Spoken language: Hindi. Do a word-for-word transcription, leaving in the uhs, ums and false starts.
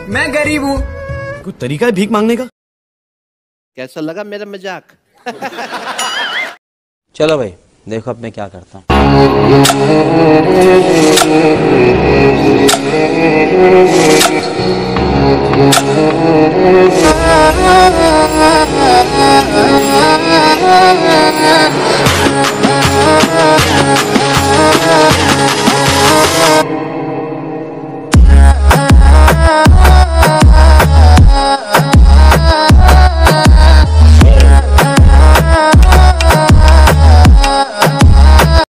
मैं गरीब हूँ। कोई तरीका है भीख मांगने का? कैसा लगा मेरा मजाक? चलो भाई देखो अब मैं क्या करता हूँ। Ah